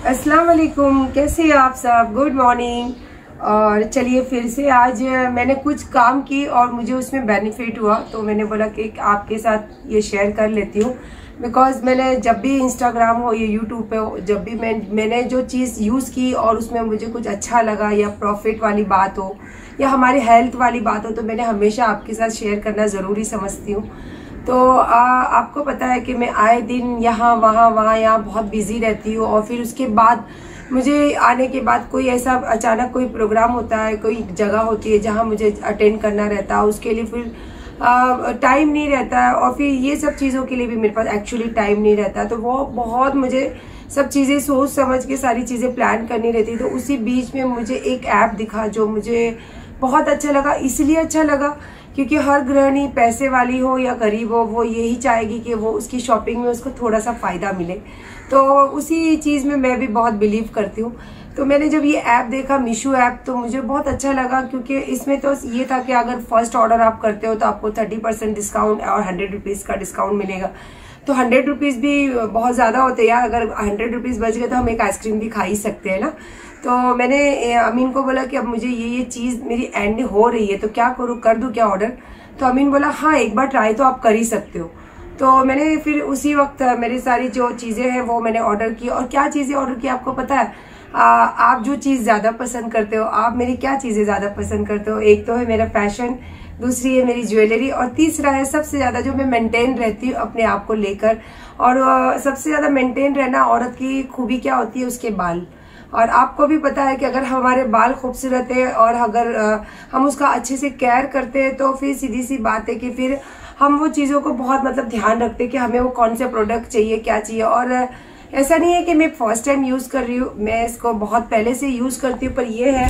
अस्सलाम वालेकुम, कैसे हैं आप सब। Good morning. और चलिए फिर से आज मैंने कुछ काम की और मुझे उसमें बेनिफिट हुआ, तो मैंने बोला कि आपके साथ ये शेयर कर लेती हूँ। बिकॉज मैंने जब भी इंस्टाग्राम हो या यूट्यूब पे हो, जब भी मैंने जो चीज़ यूज़ की और उसमें मुझे कुछ अच्छा लगा या प्रॉफिट वाली बात हो या हमारे हेल्थ वाली बात हो, तो मैंने हमेशा आपके साथ शेयर करना ज़रूरी समझती हूँ। तो आपको पता है कि मैं आए दिन यहाँ वहाँ यहाँ बहुत बिजी रहती हूँ। और फिर उसके बाद मुझे आने के बाद कोई ऐसा अचानक कोई प्रोग्राम होता है, कोई जगह होती है जहाँ मुझे अटेंड करना रहता है, उसके लिए फिर टाइम नहीं रहता है। और फिर ये सब चीज़ों के लिए भी मेरे पास एक्चुअली टाइम नहीं रहता है। तो वो बहुत मुझे सब चीज़ें सोच समझ के सारी चीज़ें प्लान करनी रहती। तो उसी बीच में मुझे एक ऐप दिखा जो मुझे बहुत अच्छा लगा। इसलिए अच्छा लगा क्योंकि हर गृहिणी, पैसे वाली हो या गरीब हो, वो यही चाहेगी कि वो उसकी शॉपिंग में उसको थोड़ा सा फ़ायदा मिले। तो उसी चीज़ में मैं भी बहुत बिलीव करती हूँ। तो मैंने जब ये ऐप देखा, मीशो ऐप, तो मुझे बहुत अच्छा लगा क्योंकि इसमें तो ये था कि अगर फर्स्ट ऑर्डर आप करते हो तो आपको 30% डिस्काउंट और 100 रुपीज़ का डिस्काउंट मिलेगा। तो 100 रुपीज़ भी बहुत ज़्यादा होते हैं यार। अगर 100 रुपीज़ बच गए तो हम एक आइसक्रीम भी खा ही सकते हैं ना। तो मैंने अमीन को बोला कि अब मुझे ये चीज़ मेरी एंड हो रही है, तो क्या करूँ, कर दूँ क्या ऑर्डर। तो अमीन बोला हाँ, एक बार ट्राई तो आप कर ही सकते हो। तो मैंने फिर उसी वक्त मेरी सारी जो चीज़ें हैं वो मैंने ऑर्डर की। और क्या चीज़ें ऑर्डर की आपको पता है? आप जो चीज़ ज़्यादा पसंद करते हो, आप मेरी क्या चीज़ें ज़्यादा पसंद करते हो? एक तो है मेरा फैशन, दूसरी है मेरी ज्वेलरी, और तीसरा है सबसे ज़्यादा जो मैं मेंटेन रहती हूँ अपने आप को लेकर। और सबसे ज़्यादा मेंटेन रहना औरत की खूबी क्या होती है? उसके बाल। और आपको भी पता है कि अगर हमारे बाल खूबसूरत है और अगर हम उसका अच्छे से केयर करते हैं, तो फिर सीधी सी बात है कि फिर हम वो चीज़ों को बहुत ध्यान रखते हैं कि हमें वो कौन से प्रोडक्ट चाहिए, क्या चाहिए। और ऐसा नहीं है कि मैं फर्स्ट टाइम यूज़ कर रही हूँ, मैं इसको बहुत पहले से यूज़ करती हूँ। पर ये है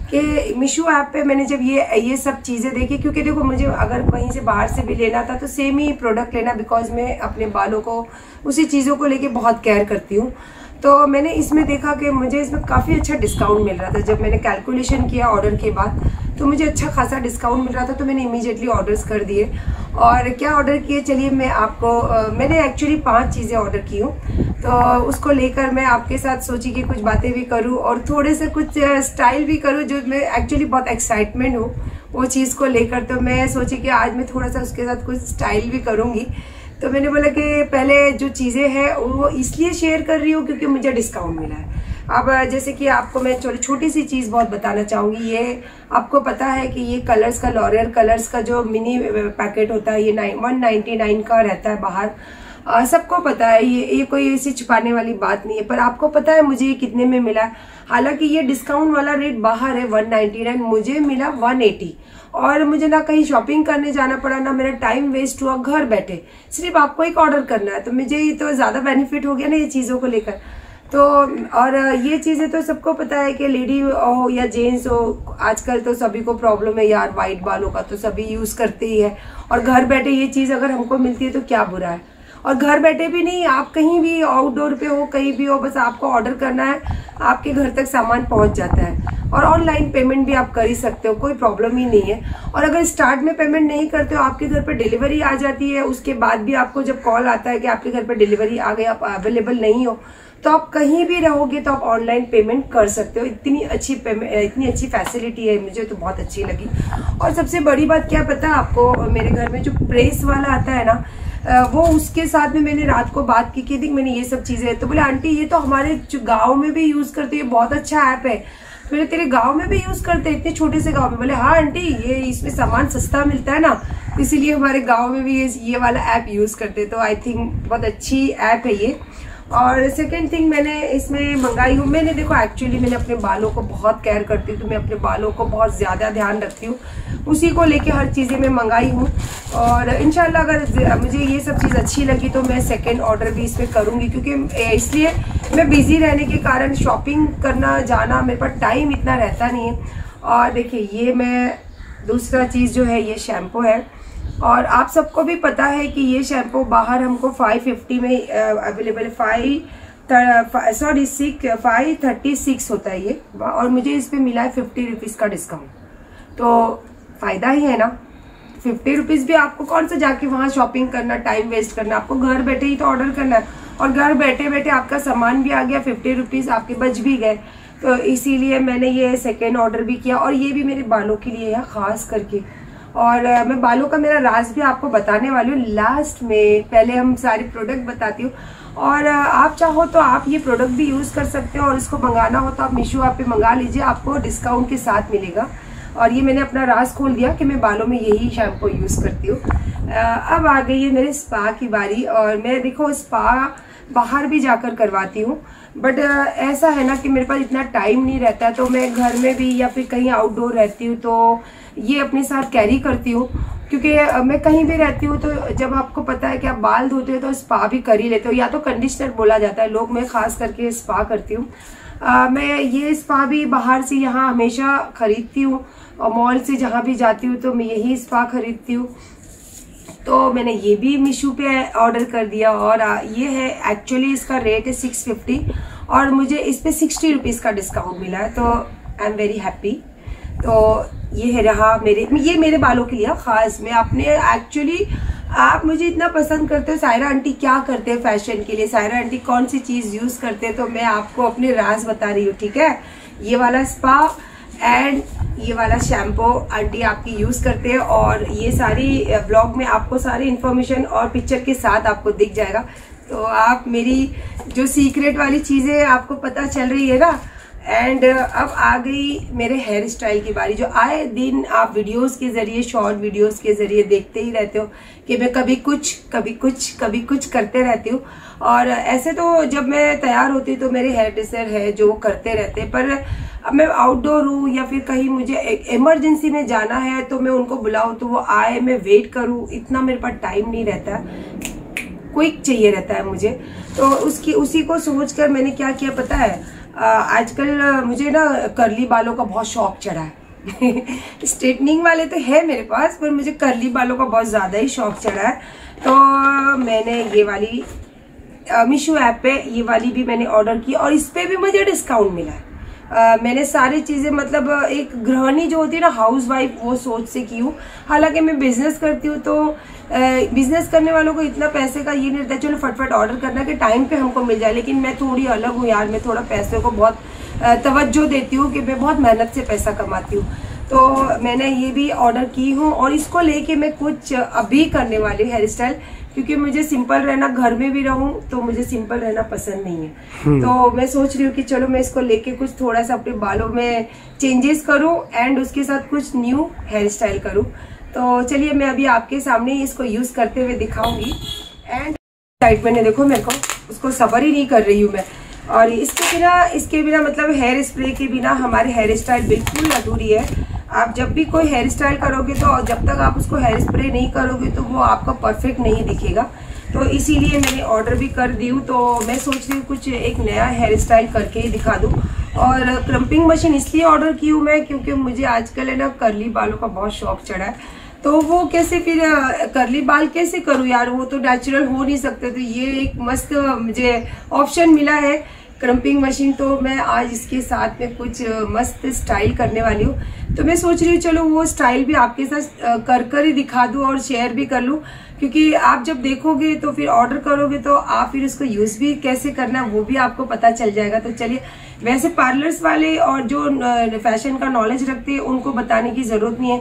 कि मीशो ऐप पे मैंने जब ये सब चीज़ें देखी, क्योंकि देखो मुझे अगर कहीं से बाहर से भी लेना था तो सेम ही प्रोडक्ट लेना, बिकॉज मैं अपने बालों को उसी चीज़ों को लेके बहुत केयर करती हूँ। तो मैंने इसमें देखा कि मुझे इसमें काफ़ी अच्छा डिस्काउंट मिल रहा था। जब मैंने कैलकुलेशन किया ऑर्डर के बाद तो मुझे अच्छा खासा डिस्काउंट मिल रहा था, तो मैंने इमीडिएटली ऑर्डर्स कर दिए। और क्या ऑर्डर किए, चलिए मैं आपको मैंने एक्चुअली 5 चीज़ें ऑर्डर की हूँ। तो उसको लेकर मैं आपके साथ सोची कि कुछ बातें भी करूँ और थोड़े से कुछ स्टाइल भी करूँ, जो मैं एक्चुअली बहुत एक्साइटमेंट हूँ वो चीज़ को लेकर। तो मैं सोची कि आज मैं थोड़ा सा उसके साथ कुछ स्टाइल भी करूँगी। तो मैंने बोला कि पहले जो चीज़ें हैं वो इसलिए शेयर कर रही हूँ क्योंकि मुझे डिस्काउंट मिला है। अब जैसे कि आपको मैं छोटी सी चीज़ बहुत बताना चाहूँगी। ये आपको पता है कि ये कलर्स का, लॉरियल कलर्स का जो मिनी पैकेट होता है, ये 199 का रहता है बाहर। सबको पता है, ये कोई ऐसी छुपाने वाली बात नहीं है। पर आपको पता है मुझे ये कितने में मिला? हालांकि ये डिस्काउंट वाला रेट बाहर है 199, मुझे मिला 180। और मुझे ना कहीं शॉपिंग करने जाना पड़ा, ना मेरा टाइम वेस्ट हुआ, घर बैठे सिर्फ आपको एक ऑर्डर करना है। तो मुझे ये तो ज़्यादा बेनिफिट हो गया ना ये चीज़ों को लेकर। तो और ये चीज़ें तो सबको पता है कि लेडी हो या जेंट्स हो, आजकल तो सभी को प्रॉब्लम है यार वाइट बालों का, तो सभी यूज़ करते ही है। और घर बैठे ये चीज़ अगर हमको मिलती है तो क्या बुरा है। और घर बैठे भी नहीं, आप कहीं भी आउटडोर पे हो, कहीं भी हो, बस आपको ऑर्डर करना है, आपके घर तक सामान पहुंच जाता है। और ऑनलाइन पेमेंट भी आप कर ही सकते हो, कोई प्रॉब्लम ही नहीं है। और अगर स्टार्ट में पेमेंट नहीं करते हो, आपके घर पर डिलीवरी आ जाती है, उसके बाद भी आपको जब कॉल आता है कि आपके घर पर डिलीवरी आ गई, आप अवेलेबल नहीं हो, तो आप कहीं भी रहोगे तो आप ऑनलाइन पेमेंट कर सकते हो। इतनी अच्छी फैसिलिटी है, मुझे तो बहुत अच्छी लगी। और सबसे बड़ी बात क्या पता है आपको, मेरे घर में जो प्रेस वाला आता है ना, वो उसके साथ में मैंने रात को बात की कि देख मैंने ये सब चीजें, तो बोले आंटी ये तो हमारे गाँव में भी यूज करते हैं, बहुत अच्छा ऐप है। मैंने तेरे गांव में भी यूज करते हैं, इतने छोटे से गांव में? बोले हाँ आंटी, ये इसमें सामान सस्ता मिलता है ना, इसीलिए हमारे गांव में भी ये वाला ऐप यूज करते हैं। तो आई थिंक बहुत अच्छी ऐप है ये। और सेकेंड थिंग मैंने इसमें मंगाई हूँ, मैंने देखो एक्चुअली मैंने अपने बालों को बहुत केयर करती हूँ, तो मैं अपने बालों को बहुत ज़्यादा ध्यान रखती हूँ, उसी को लेके हर चीज़ें मैं मंगाई हूँ। और इंशाल्लाह अगर मुझे ये सब चीज़ अच्छी लगी तो मैं सेकेंड ऑर्डर भी इसमें करूँगी, क्योंकि इसलिए मैं बिज़ी रहने के कारण शॉपिंग करना जाना मेरे पास टाइम इतना रहता नहीं है। और देखिए ये मैं दूसरा चीज़ जो है ये शैम्पू है। और आप सबको भी पता है कि ये शैम्पू बाहर हमको 550 में अवेलेबल, 536 होता है ये, और मुझे इस पे मिला है 50 रुपीज़ का डिस्काउंट। तो फ़ायदा ही है ना। 50 रुपीज़ भी आपको कौन सा जाके वहाँ शॉपिंग करना, टाइम वेस्ट करना, आपको घर बैठे ही तो ऑर्डर करना है। और घर बैठे बैठे आपका सामान भी आ गया, 50 रुपीज़ आपके बच भी गए। तो इसीलिए मैंने ये सेकेंड ऑर्डर भी किया, और ये भी मेरे बालों के लिए है खास करके। और मैं बालों का मेरा राज भी आपको बताने वाली हूँ लास्ट में। पहले हम सारी प्रोडक्ट बताती हूँ, और आप चाहो तो आप ये प्रोडक्ट भी यूज़ कर सकते हो, और इसको मंगाना हो तो आप मीशो ऐप पे मंगा लीजिए, आपको डिस्काउंट के साथ मिलेगा। और ये मैंने अपना राज खोल दिया कि मैं बालों में यही शैम्पू यूज़ करती हूँ। अब आ गई है मेरे स्पा की बारी, और मैं देखो स्पा बाहर भी जाकर करवाती हूँ, बट ऐसा है ना कि मेरे पास इतना टाइम नहीं रहता, तो मैं घर में भी या फिर कहीं आउटडोर रहती हूँ तो ये अपने साथ कैरी करती हूँ, क्योंकि मैं कहीं भी रहती हूँ तो जब आपको पता है कि आप बाल धोते हो तो स्पा भी कर ही लेते हो, या तो कंडीशनर बोला जाता है लोग, मैं खास करके स्पा करती हूँ। मैं ये स्पा भी बाहर से यहाँ हमेशा खरीदती हूँ, और मॉल से जहाँ भी जाती हूँ तो मैं यही स्पा खरीदती हूँ। तो मैंने ये भी मीशो पे ऑर्डर कर दिया, और ये है एक्चुअली इसका रेट है 650, और मुझे इस पे 60 रुपीज़ का डिस्काउंट मिला है, तो आई एम वेरी हैप्पी। तो ये है रहा ये मेरे बालों के लिए खास। मैं अपने एक्चुअली आप मुझे इतना पसंद करते हो, सायरा आंटी क्या करते हैं फैशन के लिए, सायरा आंटी कौन सी चीज़ यूज़ करते हैं, तो मैं आपको अपने राज बता रही हूँ, ठीक है। ये वाला स्पा एंड ये वाला शैम्पू आंटी आपकी यूज़ करते हैं, और ये सारी ब्लॉग में आपको सारी इन्फॉर्मेशन और पिक्चर के साथ आपको दिख जाएगा। तो आप मेरी जो सीक्रेट वाली चीज़ें आपको पता चल रही है ना। एंड अब आ गई मेरे हेयर स्टाइल की बारी, जो आए दिन आप वीडियोस के जरिए, शॉर्ट वीडियोस के जरिए देखते ही रहते हो कि मैं कभी कुछ करते रहती हूँ। और ऐसे तो जब मैं तैयार होती हूँ तो मेरे हेयर ड्रेसर है जो वो करते रहते हैं, पर अब मैं आउटडोर हूँ या फिर कहीं मुझे इमरजेंसी में जाना है तो मैं उनको बुलाऊँ तो वो आए, मैं वेट करूँ, इतना मेरे पास टाइम नहीं रहता, क्विक चाहिए रहता है मुझे। तो उसी को सोचकर मैंने क्या किया पता है, आजकल मुझे ना कर्ली बालों का बहुत शौक चढ़ा है। स्ट्रेटनिंग वाले तो है मेरे पास, पर मुझे कर्ली बालों का बहुत ज़्यादा ही शौक चढ़ा है। तो मैंने ये वाली मीशो ऐप पे ये वाली भी मैंने ऑर्डर की, और इस पे भी मुझे डिस्काउंट मिला है। मैंने सारी चीज़ें मतलब एक गृहिणी जो होती है ना, हाउस वाइफ, वो सोच से की हूँ। हालांकि मैं बिजनेस करती हूँ, तो बिजनेस करने वालों को इतना पैसे का ये नहीं रहता चलो फटफट ऑर्डर करना कि टाइम पे हमको मिल जाए, लेकिन मैं थोड़ी अलग हूँ यार, मैं थोड़ा पैसे को बहुत तवज्जो देती हूँ कि मैं बहुत मेहनत से पैसा कमाती हूँ। तो मैंने ये भी ऑर्डर की हूँ, और इसको लेके मैं कुछ अभी करने वाली हेयर स्टाइल, क्योंकि मुझे सिंपल रहना, घर में भी रहूं तो मुझे सिंपल रहना पसंद नहीं है। तो मैं सोच रही हूँ कि चलो मैं इसको लेके कुछ थोड़ा सा अपने बालों में चेंजेस करूं, एंड उसके साथ कुछ न्यू हेयर स्टाइल करूं। तो चलिए मैं अभी आपके सामने इसको यूज करते हुए दिखाऊंगी। एंड साइड मैंने देखो, मेरे को उसको सबर ही नहीं कर रही हूँ मैं। और इसके बिना मतलब हेयर स्प्रे के बिना हमारे हेयर स्टाइल बिल्कुल अधूरी है। आप जब भी कोई हेयर स्टाइल करोगे तो जब तक आप उसको हेयर स्प्रे नहीं करोगे तो वो आपका परफेक्ट नहीं दिखेगा। तो इसीलिए मैंने ऑर्डर भी कर दी हूँ। तो मैं सोच रही हूँ कुछ एक नया हेयर स्टाइल करके ही दिखा दूँ। और क्रम्पिंग मशीन इसलिए ऑर्डर की हूँ मैं, क्योंकि मुझे आजकल है ना कर्ली बालों का बहुत शौक चढ़ा है। तो वो कैसे फिर कर्ली बाल कैसे करूँ यार, वो तो नेचुरल हो नहीं सकते। तो ये एक मस्त मुझे ऑप्शन मिला है क्रम्पिंग मशीन, तो मैं आज इसके साथ में कुछ मस्त स्टाइल करने वाली हूँ। तो मैं सोच रही हूँ चलो वो स्टाइल भी आपके साथ कर ही दिखा दूँ और शेयर भी कर लूँ, क्योंकि आप जब देखोगे तो फिर ऑर्डर करोगे तो आप फिर उसको यूज़ भी कैसे करना है वो भी आपको पता चल जाएगा। तो चलिए, वैसे पार्लर्स वाले और जो फैशन का नॉलेज रखते हैं उनको बताने की ज़रूरत नहीं है,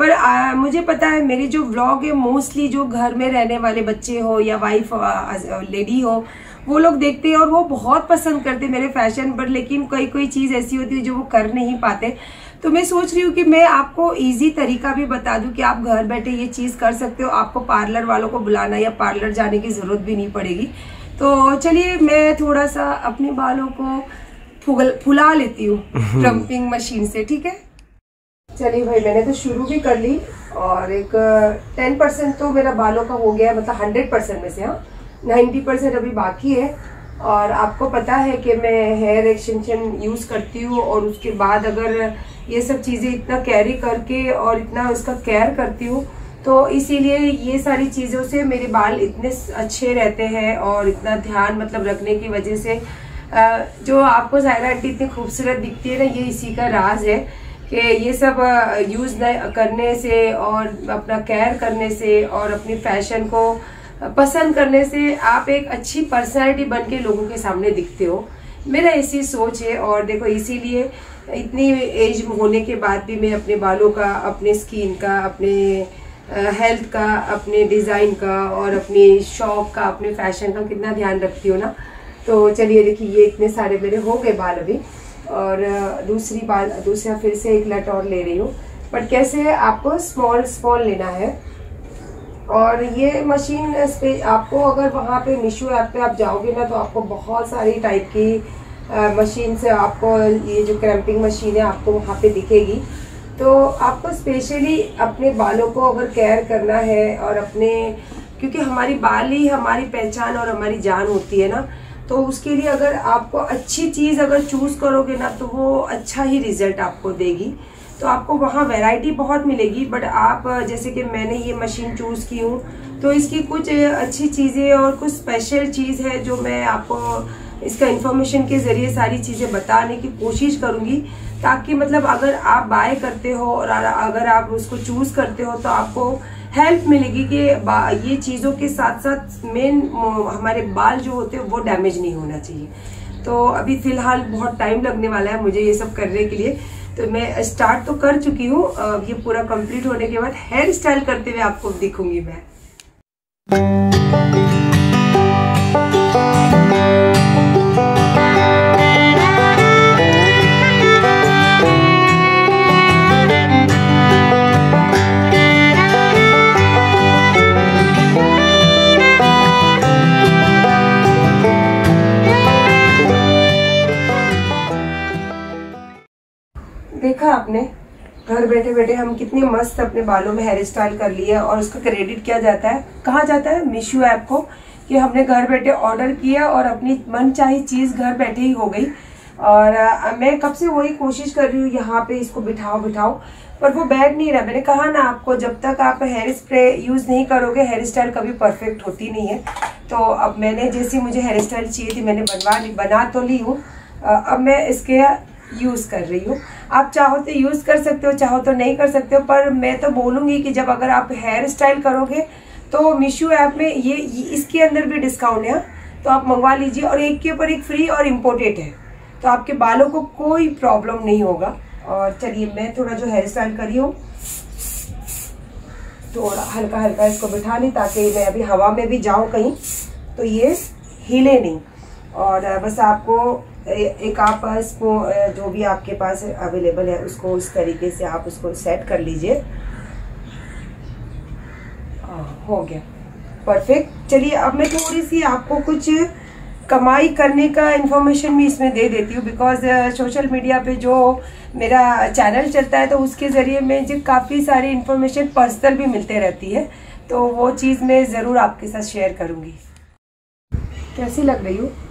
पर मुझे पता है मेरे जो व्लॉग है मोस्टली जो घर में रहने वाले बच्चे हो या वाइफ लेडी हो वो लोग देखते हैं और वो बहुत पसंद करते मेरे फैशन पर। लेकिन कोई चीज़ ऐसी होती है जो वो कर नहीं पाते। तो मैं सोच रही हूँ कि मैं आपको इजी तरीका भी बता दूं कि आप घर बैठे ये चीज़ कर सकते हो, आपको पार्लर वालों को बुलाना या पार्लर जाने की ज़रूरत भी नहीं पड़ेगी। तो चलिए मैं थोड़ा सा अपने बालों को फुला लेती हूँ क्रम्पिंग मशीन से, ठीक है। चलिए भाई, मैंने तो शुरू भी कर ली और एक 10% तो मेरा बालों का हो गया, मतलब 100% में से 90% अभी बाकी है। और आपको पता है कि मैं हेयर एक्सटेंशन यूज़ करती हूँ और उसके बाद अगर ये सब चीज़ें इतना कैरी करके और इतना उसका केयर करती हूँ तो इसीलिए ये सारी चीज़ों से मेरे बाल इतने अच्छे रहते हैं और इतना ध्यान मतलब रखने की वजह से जो आपको सायरा आंटी इतनी खूबसूरत दिखती है ना, ये इसी का राज है कि ये सब यूज़ करने से और अपना केयर करने से और अपनी फैशन को पसंद करने से आप एक अच्छी पर्सनैलिटी बन के लोगों के सामने दिखते हो। मेरा ऐसी सोच है। और देखो इसीलिए इतनी एज होने के बाद भी मैं अपने बालों का, अपने स्किन का, अपने हेल्थ का, अपने डिज़ाइन का और अपनी शौक का, अपने फैशन का कितना ध्यान रखती हूँ ना। तो चलिए देखिए, ये इतने सारे मेरे हो गए बाल अभी, और दूसरा फिर से एक लट और ले रही हूँ। बट कैसे है, आपको स्मॉल लेना है। और ये मशीन आपको अगर वहाँ पे मीशो ऐप पे आप जाओगे ना, तो आपको बहुत सारी टाइप की मशीन से आपको ये जो क्रैम्पिंग मशीन है आपको वहाँ पे दिखेगी। तो आपको स्पेशली अपने बालों को अगर केयर करना है और क्योंकि हमारी बाल ही हमारी पहचान और हमारी जान होती है ना, तो उसके लिए अगर आपको अच्छी चीज़ अगर चूज़ करोगे ना, तो वो अच्छा ही रिजल्ट आपको देगी। तो आपको वहाँ वैरायटी बहुत मिलेगी। बट आप जैसे कि मैंने ये मशीन चूज़ की हूँ, तो इसकी कुछ अच्छी चीज़ें और कुछ स्पेशल चीज़ है जो मैं आपको इसका इन्फॉर्मेशन के ज़रिए सारी चीज़ें बताने की कोशिश करूँगी, ताकि मतलब अगर आप बाय करते हो और अगर आप उसको चूज़ करते हो तो आपको हेल्प मिलेगी कि ये चीज़ों के साथ साथ मेन हमारे बाल जो होते हैं वो डैमेज नहीं होना चाहिए। तो अभी फ़िलहाल बहुत टाइम लगने वाला है मुझे ये सब करने के लिए। तो मैं स्टार्ट तो कर चुकी हूँ, ये पूरा कंप्लीट होने के बाद हेयर स्टाइल करते हुए आपको दिखूंगी मैं। देखा आपने, घर बैठे बैठे हम कितने मस्त अपने बालों में हेयर स्टाइल कर लिए। और उसका क्रेडिट किया जाता है, कहाँ जाता है, मीशो ऐप को, कि हमने घर बैठे ऑर्डर किया और अपनी मनचाही चीज घर बैठे ही हो गई। और मैं कब से वही कोशिश कर रही हूँ यहाँ पे इसको बिठाओ, पर वो बैठ नहीं रहा। मैंने कहा ना आपको, जब तक आप हेयर स्प्रे यूज नहीं करोगे हेयर स्टाइल कभी परफेक्ट होती नहीं है। तो अब मैंने जैसी मुझे हेयर स्टाइल चाहिए थी मैंने बना तो ली हूँ, अब मैं इसके यूज कर रही हूँ। आप चाहो तो यूज कर सकते हो, चाहो तो नहीं कर सकते हो, पर मैं तो बोलूंगी कि जब अगर आप हेयर स्टाइल करोगे तो मीशो ऐप में ये इसके अंदर भी डिस्काउंट है, तो आप मंगवा लीजिए। और एक के ऊपर एक फ्री और इम्पोर्टेड है, तो आपके बालों को कोई प्रॉब्लम नहीं होगा। और चलिए मैं थोड़ा जो हेयर स्टाइल करी हूँ, थोड़ा हल्का हल्का इसको बिठा ली, ताकि मैं अभी हवा में भी जाऊँ कहीं तो ये हिले नहीं। और बस आपको एक आप इसको जो भी आपके पास अवेलेबल है उसको उस तरीके से आप उसको सेट कर लीजिए। हो गया परफेक्ट। चलिए अब मैं थोड़ी सी आपको कुछ कमाई करने का इन्फॉर्मेशन भी इसमें दे देती हूँ, बिकॉज सोशल मीडिया पे जो मेरा चैनल चलता है तो उसके ज़रिए में जो काफ़ी सारी इन्फॉर्मेशन पर्सनल भी मिलते रहती है, तो वो चीज़ मैं ज़रूर आपके साथ शेयर करूँगी। कैसी लग रही हूँ?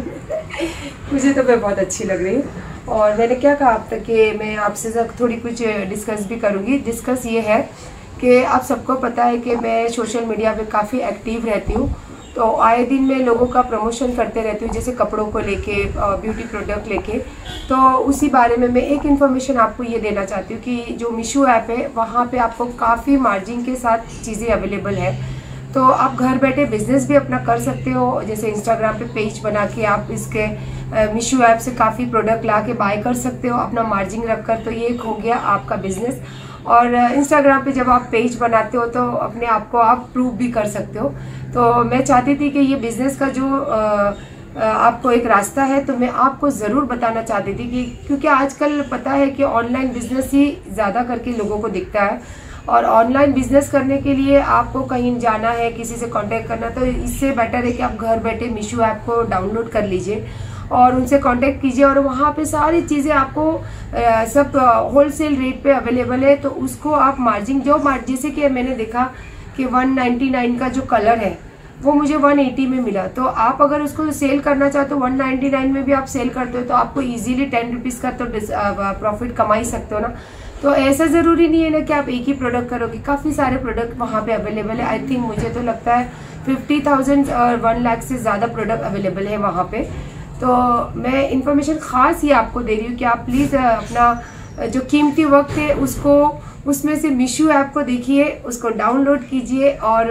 मुझे तो मैं बहुत अच्छी लग रही हूँ। और मैंने क्या कहा आप तक कि मैं आपसे थोड़ी कुछ डिस्कस भी करूँगी। डिस्कस ये है कि आप सबको पता है कि मैं सोशल मीडिया पे काफ़ी एक्टिव रहती हूँ, तो आए दिन मैं लोगों का प्रमोशन करते रहती हूँ, जैसे कपड़ों को लेके, ब्यूटी प्रोडक्ट लेके। तो उसी बारे में मैं एक इन्फॉर्मेशन आपको ये देना चाहती हूँ कि जो मीशो ऐप है वहाँ पे आपको काफ़ी मार्जिन के साथ चीज़ें अवेलेबल है। तो आप घर बैठे बिजनेस भी अपना कर सकते हो, जैसे इंस्टाग्राम पे पेज बना के आप इसके मीशो ऐप से काफ़ी प्रोडक्ट ला के बाय कर सकते हो अपना मार्जिन रखकर। तो ये एक हो गया आपका बिजनेस। और इंस्टाग्राम पे जब आप पेज बनाते हो तो अपने आप को आप प्रूव भी कर सकते हो। तो मैं चाहती थी कि ये बिज़नेस का जो आपको एक रास्ता है, तो मैं आपको ज़रूर बताना चाहती थी कि क्योंकि आजकल पता है कि ऑनलाइन बिजनेस ही ज़्यादा करके लोगों को दिखता है, और ऑनलाइन बिजनेस करने के लिए आपको कहीं जाना है, किसी से कांटेक्ट करना, तो इससे बेटर है कि आप घर बैठे मीशो ऐप को डाउनलोड कर लीजिए और उनसे कांटेक्ट कीजिए। और वहाँ पे सारी चीज़ें आपको सब होलसेल रेट पे अवेलेबल है। तो उसको आप मार्जिन जैसे कि मैंने देखा कि 199 का जो कलर है वो मुझे 180 में मिला, तो आप अगर उसको सेल करना चाहते हो 199 में भी आप सेल करते हो तो आपको इजीली 10 रुपीज़ का तो प्रॉफिट कमा ही सकते हो ना। तो ऐसा ज़रूरी नहीं है ना कि आप एक ही प्रोडक्ट करोगे, काफ़ी सारे प्रोडक्ट वहाँ पे अवेलेबल है। आई थिंक मुझे तो लगता है 50,000 और 1 लाख से ज़्यादा प्रोडक्ट अवेलेबल है वहाँ पे। तो मैं इन्फॉर्मेशन ख़ास ही आपको दे रही हूँ कि आप प्लीज़ अपना जो कीमती वक्त है उसको उसमें से मीशो ऐप को देखिए, उसको डाउनलोड कीजिए और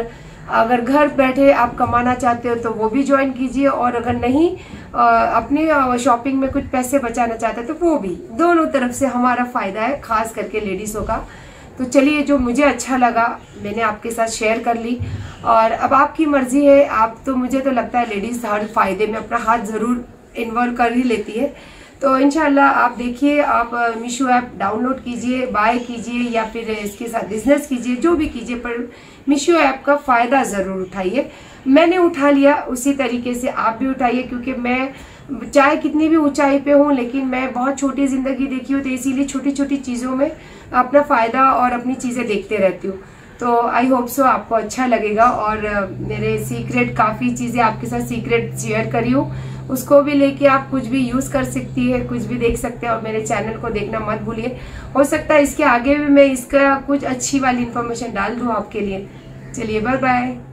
अगर घर बैठे आप कमाना चाहते हो तो वो भी ज्वाइन कीजिए, और अगर नहीं अपने शॉपिंग में कुछ पैसे बचाना चाहते हो तो वो भी। दोनों तरफ से हमारा फायदा है, खास करके लेडीज़ों का। तो चलिए, जो मुझे अच्छा लगा मैंने आपके साथ शेयर कर ली, और अब आपकी मर्जी है। आप तो, मुझे तो लगता है लेडीज़ हर फायदे में अपना हाथ ज़रूर इन्वॉल्व कर ही लेती है। तो इंशाल्लाह आप देखिए, आप मीशो ऐप डाउनलोड कीजिए, बाय कीजिए, या फिर इसके साथ बिजनेस कीजिए, जो भी कीजिए, पर मीशो ऐप का फ़ायदा ज़रूर उठाइए। मैंने उठा लिया, उसी तरीके से आप भी उठाइए, क्योंकि मैं चाहे कितनी भी ऊंचाई पे हूँ, लेकिन मैं बहुत छोटी ज़िंदगी देखी हूँ, तो इसीलिए छोटी छोटी चीज़ों में अपना फ़ायदा और अपनी चीज़ें देखते रहती हूँ। तो आई होप सो आपको अच्छा लगेगा, और मेरे सीक्रेट, काफ़ी चीज़ें आपके साथ सीक्रेट शेयर करी हूँ, उसको भी लेके आप कुछ भी यूज़ कर सकती है, कुछ भी देख सकते हैं। और मेरे चैनल को देखना मत भूलिए, हो सकता है इसके आगे भी मैं इसका कुछ अच्छी वाली इन्फॉर्मेशन डाल दूँ आपके लिए। चलिए, बाय बाय।